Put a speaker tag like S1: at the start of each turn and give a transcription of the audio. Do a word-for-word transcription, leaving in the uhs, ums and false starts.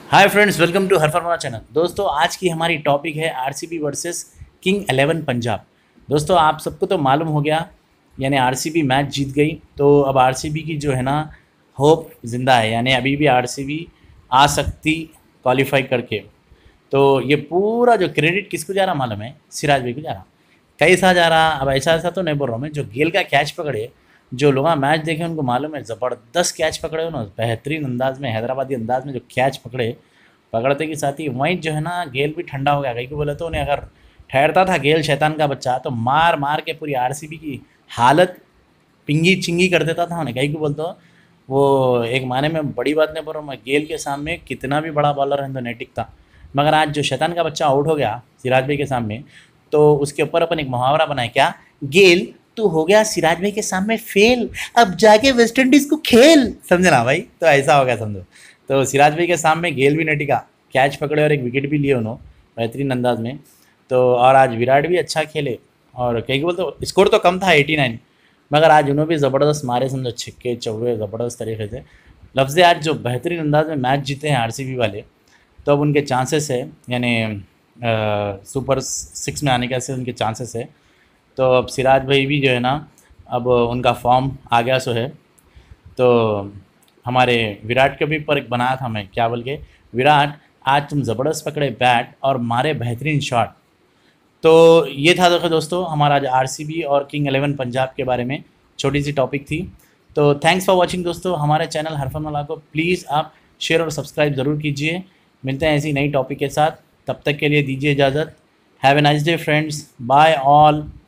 S1: Hi friends, welcome to हर formula channel. दोस्तों, आज की हमारी टॉपिक है RCB versus king eleven Punjab. दोस्तों, आप सबको तो मालूम हो गया, यानी आरसीबी मैच जीत गई। तो अब आरसीबी की जो है ना होप जिंदा है, यानी अभी भी आरसीबी आ सकती क्वालिफाई करके। तो ये पूरा जो क्रेडिट किसको जा रहा मालूम है? सिराज भाई को जा रहा। कैसा जा रहा? अब ऐसा ऐसा तो नहीं बोल रहा हूँ मैं। जो गेल का कैच पकड़े, जो लोग मैच देखे उनको मालूम है, ज़बरदस्त कैच पकड़े उन्होंने, बेहतरीन अंदाज में, हैदराबादी अंदाज में जो कैच पकड़े। पकड़ते के साथ ही वहीं जो है ना गेल भी ठंडा हो गया। कहीं को बोले तो उन्हें, अगर ठहरता था गेल शैतान का बच्चा तो मार मार के पूरी आरसीबी की हालत पिंगी चिंगी कर देता था उन्हें। कहीं को बोलते हो, वो एक माने में बड़ी बात नहीं बोल रहा हूँ मैं, गेल के सामने कितना भी बड़ा बॉलर है तो नहीं टिकता। मगर आज जो शैतान का बच्चा आउट हो गया सिराज भाई के सामने, तो उसके ऊपर अपन एक मुहावरा बनाए, क्या? गेल तू हो गया सिराज भाई के सामने फेल, अब जाके वेस्ट इंडीज को खेल। समझे ना भाई? तो ऐसा हो गया समझो। तो सिराज भाई के सामने गेल भी नहीं टिका, कैच पकड़े और एक विकेट भी लिए उन्होंने बेहतरीन अंदाज में। तो और आज विराट भी अच्छा खेले, और कई बोलते तो स्कोर तो कम था एटी नाइन, मगर आज उन्होंने भी ज़बरदस्त मारे समझो, छिक्के चौके ज़बरदस्त तरीके से। लफ्ज़ आज जो बेहतरीन अंदाज में मैच जीते हैं आरसीबी वाले, तो अब उनके चांसेस है, यानी सुपर सिक्स में आने के ऐसे उनके चांसेस है। तो अब सिराज भाई भी जो है ना, अब उनका फॉर्म आ गया सो है। तो हमारे विराट के भी पर एक बनाया था मैं, क्या बोल के, विराट आज तुम ज़बरदस्त पकड़े बैट और मारे बेहतरीन शॉट। तो ये था देखो दोस्तों, हमारा आज आरसीबी और किंग इलेवन पंजाब के बारे में छोटी सी टॉपिक थी। तो थैंक्स फॉर वाचिंग दोस्तों। हमारे चैनल हरफन वाला को प्लीज़ आप शेयर और सब्सक्राइब ज़रूर कीजिए। मिलते हैं ऐसी नई टॉपिक के साथ, तब तक के लिए दीजिए इजाज़त। Have a nice day friends, bye all.